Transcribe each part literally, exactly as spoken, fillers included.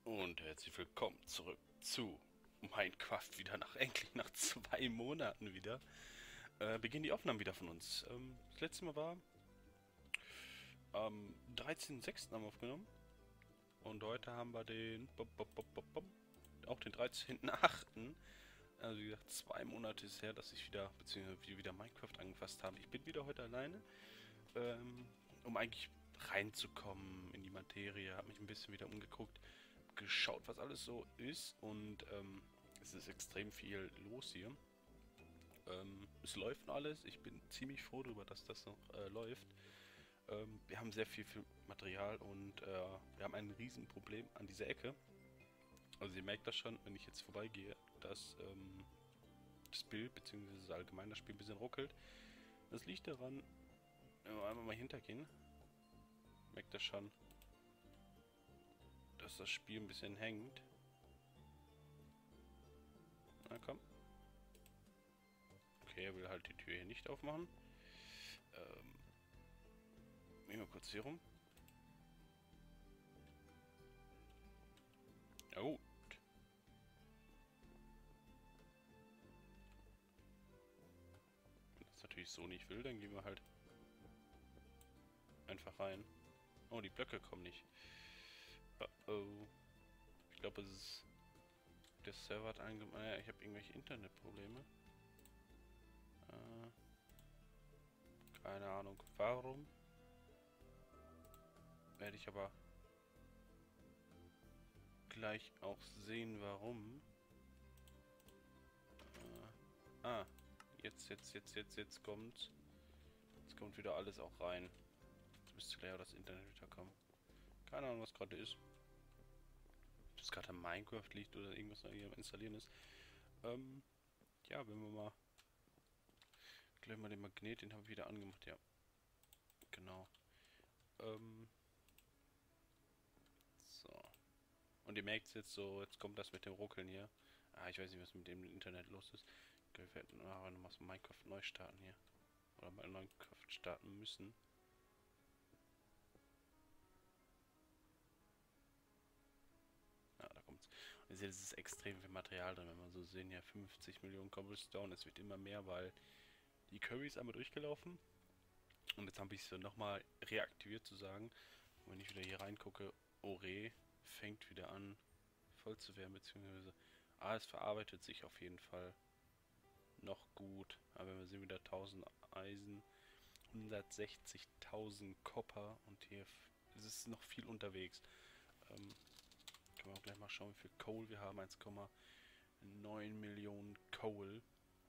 Und herzlich willkommen zurück zu Minecraft wieder nach endlich nach zwei Monaten wieder. Äh, beginnen die Aufnahmen wieder von uns. Ähm, das letzte Mal war am dreizehnten sechsten haben wir aufgenommen. Und heute haben wir den bop, bop, bop, bop, bop, auch den dreizehnten achten. Also wie gesagt, zwei Monate ist her, dass ich wieder, beziehungsweise wir wieder Minecraft angefasst haben. Ich bin wieder heute alleine, ähm, um eigentlich reinzukommen in die Materie. Habe mich ein bisschen wieder umgeguckt, geschaut, was alles so ist, und ähm, es ist extrem viel los hier. Ähm, es läuft noch alles. Ich bin ziemlich froh darüber, dass das noch äh, läuft. Ähm, wir haben sehr viel, viel Material und äh, wir haben ein Riesenproblem an dieser Ecke. Also ihr merkt das schon, wenn ich jetzt vorbeigehe, dass ähm, das Bild bzw. allgemein das Spiel ein bisschen ruckelt. Das liegt daran, wenn wir einmal mal hintergehen, merkt das schon, dass das Spiel ein bisschen hängt. Na komm. Okay, er will halt die Tür hier nicht aufmachen. Ähm, gehen wir kurz hier rum. Ja gut. Wenn das natürlich so nicht will, dann gehen wir halt einfach rein. Oh, die Blöcke kommen nicht. Oh, oh. Ich glaube, es ist... Der Server hat angemacht. Naja, ich habe irgendwelche Internetprobleme. Äh, keine Ahnung. Warum? Werde ich aber gleich auch sehen, warum. Äh, ah, jetzt, jetzt, jetzt, jetzt, jetzt kommt. Jetzt kommt wieder alles auch rein. Jetzt müsste gleich auch das Internet wieder kommen. Keine Ahnung, was gerade ist. Ob das gerade an Minecraft liegt oder irgendwas noch hier am Installieren ist. Ähm, ja, wenn wir mal gleich mal den Magnet, den habe ich wieder angemacht, ja. Genau. Ähm, so. Und ihr merkt es jetzt so, jetzt kommt das mit dem Ruckeln hier. Ah, ich weiß nicht, was mit dem Internet los ist. Wir werden aber nochmal so Minecraft neu starten hier. Oder mal Minecraft starten müssen. Ja, da kommt's. Und ihr seht, es ist extrem viel Material drin, wenn wir so sehen. Ja, fünfzig Millionen Cobblestone. Es wird immer mehr, weil die Curry ist einmal durchgelaufen. Und jetzt habe ich es so nochmal reaktiviert zu sagen. Und wenn ich wieder hier reingucke, Ore fängt wieder an voll zu werden, beziehungsweise ah, es verarbeitet sich auf jeden Fall noch gut. Aber wenn wir sehen, wieder tausend Eisen, hundertsechzigtausend Copper, und hier ist es noch viel unterwegs. Ähm, können wir auch gleich mal schauen, wie viel Coal wir haben. eins Komma neun Millionen Coal.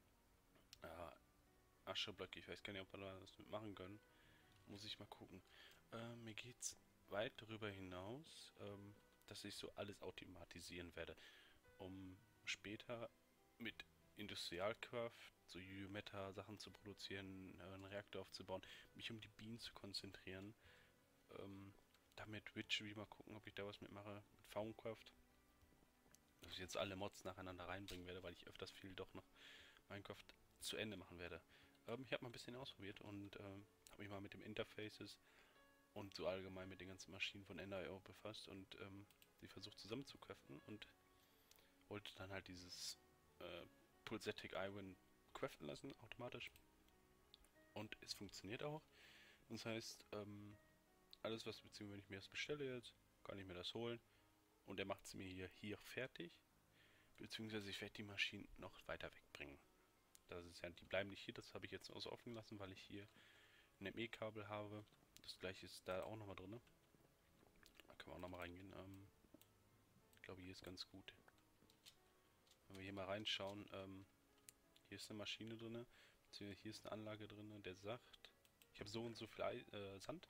Äh, Ascheblöcke, ich weiß gar nicht, ob wir da was mitmachen können. Muss ich mal gucken. Äh, mir geht's weit darüber hinaus, ähm, dass ich so alles automatisieren werde, um später mit Industrialkraft, so Meta-Sachen zu produzieren, äh, einen Reaktor aufzubauen, mich um die Bienen zu konzentrieren. Ähm, damit Witch, wie mal gucken, ob ich da was mitmache, mit Fauncraft. Dass ich jetzt alle Mods nacheinander reinbringen werde, weil ich öfters viel doch noch Minecraft zu Ende machen werde. Ähm, ich habe mal ein bisschen ausprobiert und ähm, habe mich mal mit dem Interfaces und so allgemein mit den ganzen Maschinen von Ender Punkt io befasst und ähm, die versucht zusammenzukräften und wollte dann halt dieses äh, Pulsatic Iron craften lassen, automatisch. Und es funktioniert auch. Das heißt, ähm, alles was, beziehungsweise wenn ich mir das bestelle jetzt, kann ich mir das holen. Und er macht es mir hier, hier fertig. Beziehungsweise ich werde die Maschinen noch weiter wegbringen. Das ist ja, die bleiben nicht hier, das habe ich jetzt außer offen gelassen, weil ich hier ein M E-Kabel habe. Das gleiche ist da auch nochmal drin. Da können wir auch nochmal reingehen. Ähm, ich glaube, hier ist ganz gut. Wenn wir hier mal reinschauen, ähm, hier ist eine Maschine drin, beziehungsweise hier ist eine Anlage drin, der sagt, ich habe so und so viel Ei, äh, Sand.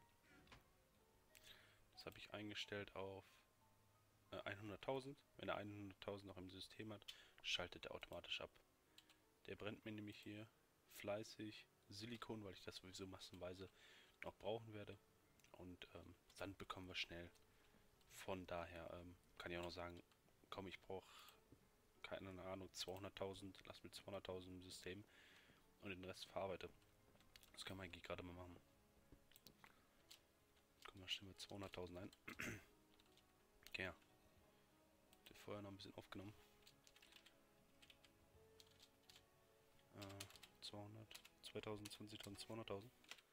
Das habe ich eingestellt auf äh, hunderttausend. Wenn er hunderttausend noch im System hat, schaltet er automatisch ab. Der brennt mir nämlich hier fleißig Silikon, weil ich das sowieso massenweise noch brauchen werde. Und ähm, Sand bekommen wir schnell. Von daher ähm, kann ich auch noch sagen, komm, ich brauche keine Ahnung, zweihunderttausend, lass mir zweihunderttausend im System und den Rest verarbeite. Das kann man eigentlich gerade mal machen. Komm, da stellen wir zweihunderttausend ein. Okay, ja. vorher noch ein bisschen aufgenommen. Äh, zweihundert, zweitausend, zwanzigtausend, zweihunderttausend.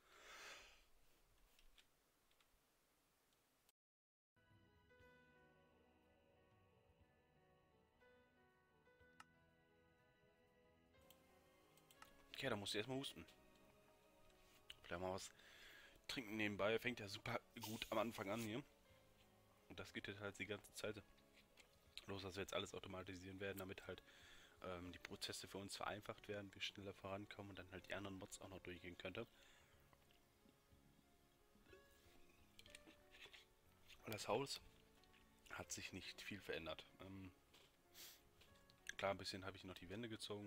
Okay, da musst du erstmal husten. Vielleicht mal was trinken nebenbei. Fängt ja super gut am Anfang an hier. Und das geht jetzt halt die ganze Zeit los, dass wir jetzt alles automatisieren werden, damit halt ähm, die Prozesse für uns vereinfacht werden, wir schneller vorankommen und dann halt die anderen Mods auch noch durchgehen könnte. Das Haus hat sich nicht viel verändert. Ähm, klar, ein bisschen habe ich noch die Wände gezogen.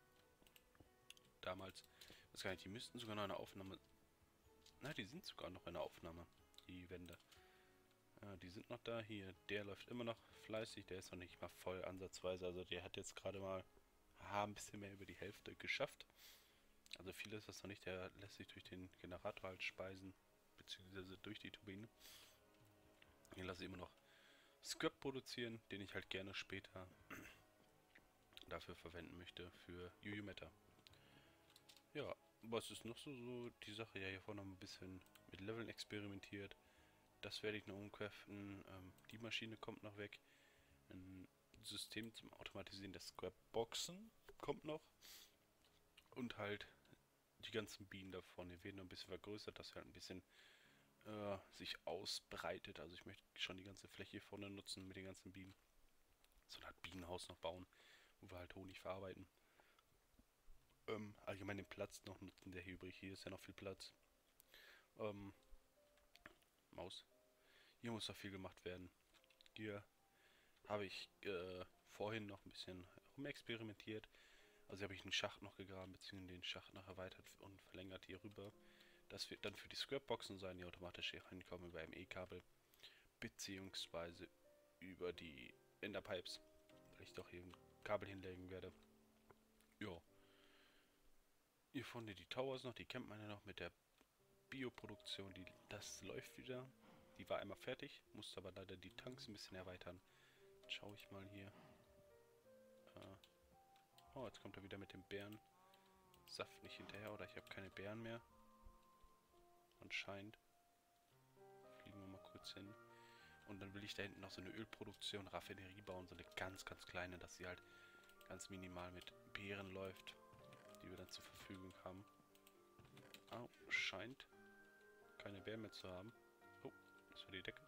Damals. Das gar nicht, die müssten sogar noch eine Aufnahme. Na, die sind sogar noch in der Aufnahme. Die Wände. Ja, die sind noch da. Hier, der läuft immer noch fleißig. Der ist noch nicht mal voll ansatzweise. Also der hat jetzt gerade mal aha, ein bisschen mehr über die Hälfte geschafft. Also viel ist das noch nicht. Der lässt sich durch den Generator halt speisen. Beziehungsweise durch die Turbine. Hier lasse ich immer noch Scrap produzieren, den ich halt gerne später dafür verwenden möchte für Yu-Yu Meta. Ja, was ist noch so, so die Sache? Ja, hier vorne noch ein bisschen mit Leveln experimentiert. Das werde ich noch umcraften. Ähm, die Maschine kommt noch weg. Ein System zum Automatisieren der Scrap-Boxen kommt noch. Und halt die ganzen Bienen davon. Die werden noch ein bisschen vergrößert, dass halt ein bisschen äh, sich ausbreitet. Also ich möchte schon die ganze Fläche hier vorne nutzen mit den ganzen Bienen. So eine Art Bienenhaus noch bauen, wo wir halt Honig verarbeiten. Ähm, allgemein den Platz noch nutzen, der hier übrig. Hier ist ja noch viel Platz. Ähm, Maus. Hier muss noch viel gemacht werden. Hier habe ich äh, vorhin noch ein bisschen rumexperimentiert. Also hier habe ich einen Schacht noch gegraben, beziehungsweise den Schacht noch erweitert und verlängert hier rüber. Das wird dann für die Scrapboxen sein, die automatisch hier reinkommen über M E-Kabel. Beziehungsweise über die Enderpipes, weil ich doch hier ein Kabel hinlegen werde. Ja. Hier vorne die Towers noch, die kennt man ja noch mit der Bioproduktion, die, das läuft wieder. Die war einmal fertig, musste aber leider die Tanks ein bisschen erweitern. Jetzt schaue ich mal hier. Äh, oh, jetzt kommt er wieder mit dem Bärensaft nicht hinterher, oder ich habe keine Beeren mehr. Anscheinend. Fliegen wir mal kurz hin. Und dann will ich da hinten noch so eine Ölproduktion, Raffinerie bauen, so eine ganz, ganz kleine, dass sie halt ganz minimal mit Beeren läuft, die wir dann zur Verfügung haben. Ah, scheint keine Beeren mehr zu haben. Oh, das war die Decke.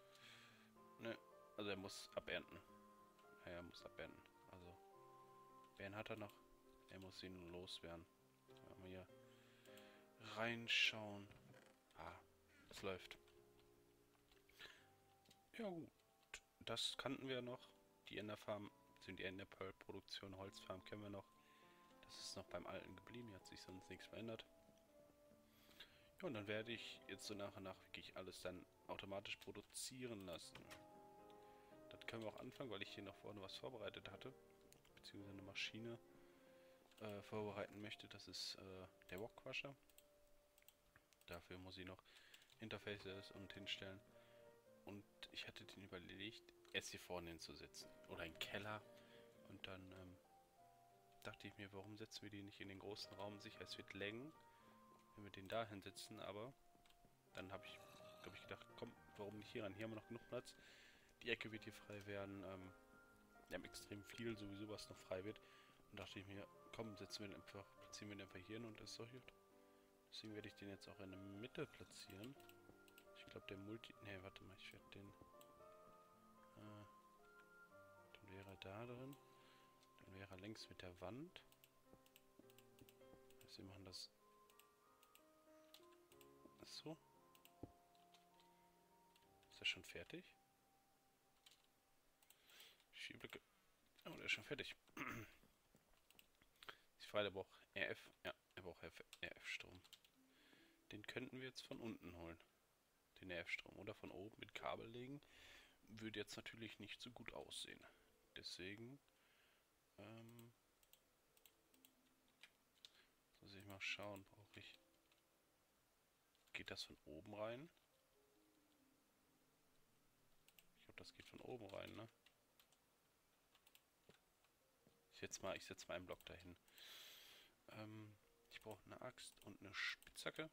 Ne, also er muss abernten. Ja, er muss abernten. Also, Beeren hat er noch. Er muss sie nur loswerden. Wenn wir hier reinschauen. Ah, es läuft. Ja gut, das kannten wir noch. Die Enderfarm, sind die Enderpearl-Produktion, Holzfarm kennen wir noch. Das ist noch beim Alten geblieben, hier hat sich sonst nichts verändert. Ja, und dann werde ich jetzt so nach und nach wirklich alles dann automatisch produzieren lassen. Das können wir auch anfangen, weil ich hier noch vorne was vorbereitet hatte. Beziehungsweise eine Maschine äh, vorbereiten möchte. Das ist äh, der Wokquasher. Dafür muss ich noch Interfaces und hinstellen. Und ich hatte den überlegt, erst hier vorne hinzusetzen. Oder einen Keller. Und dann ähm, dachte ich mir, warum setzen wir die nicht in den großen Raum? Sicher, es wird länger, wenn wir den da hinsetzen. Aber dann habe ich, glaube ich, gedacht, komm, warum nicht hier ran? Hier haben wir noch genug Platz. Die Ecke wird hier frei werden. Ähm, wir haben extrem viel, sowieso was noch frei wird. Und dachte ich mir, komm, setzen wir den einfach, platzieren wir den einfach hier hin und das ist doch gut. Deswegen werde ich den jetzt auch in der Mitte platzieren. Ich glaube, der Multi... Ne, warte mal, ich werde den... Äh, dann wäre er da drin. Dann wäre er längs mit der Wand. Also wir machen das... So. Ist er schon fertig? Schieblicke. Oh, der ist schon fertig. Die Frage, der braucht R F. Ja, er braucht R F-Strom. Den könnten wir jetzt von unten holen. Den R F-Strom. Oder von oben mit Kabel legen. Würde jetzt natürlich nicht so gut aussehen. Deswegen... Ähm... Muss ich mal schauen, brauche ich... Geht das von oben rein? Ich glaube, das geht von oben rein, ne? setze mal, ich setze mal einen Block dahin. Ähm, ich brauche eine Axt und eine Spitzhacke.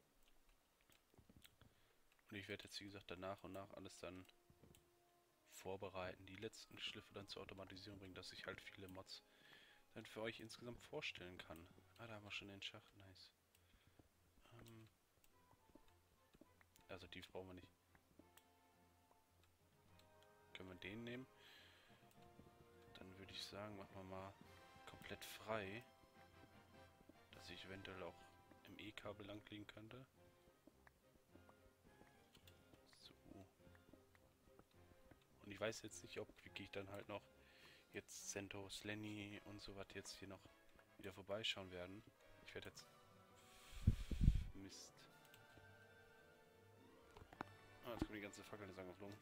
Und ich werde jetzt, wie gesagt, dann nach und nach alles dann vorbereiten, die letzten Schliffe dann zur Automatisierung bringen, dass ich halt viele Mods dann für euch insgesamt vorstellen kann. Ah, da haben wir schon den Schacht, nice. Ähm, also tief brauchen wir nicht. Können wir den nehmen? Dann würde ich sagen, machen wir mal komplett frei, dass ich eventuell auch im E-Kabel langlegen könnte. So. Und ich weiß jetzt nicht, ob wirklich dann halt noch jetzt Centos, Lenny und so was jetzt hier noch wieder vorbeischauen werden. Ich werde jetzt... Mist. Ah, jetzt kommt die ganze Fackel ist angeflogen.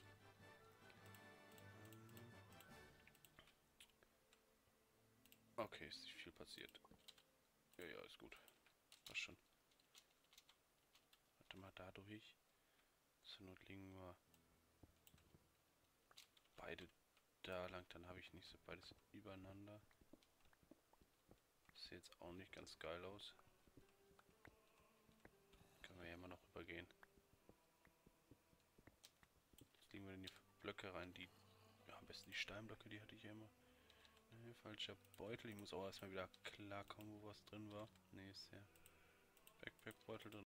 Okay, ist nicht viel passiert. Ja, ja, ist gut. Passt schon. Warte mal, da durch. Zur Not liegen wir beide da lang, dann habe ich nicht so beides übereinander. Sieht jetzt auch nicht ganz geil aus. Können wir ja immer noch übergehen. Jetzt legen wir in die Blöcke rein, die, ja, am besten die Steinblöcke, die hatte ich ja immer. Ne, falscher Beutel, ich muss auch erstmal wieder klarkommen, wo was drin war. Ne, ist der Backpack-Beutel drin.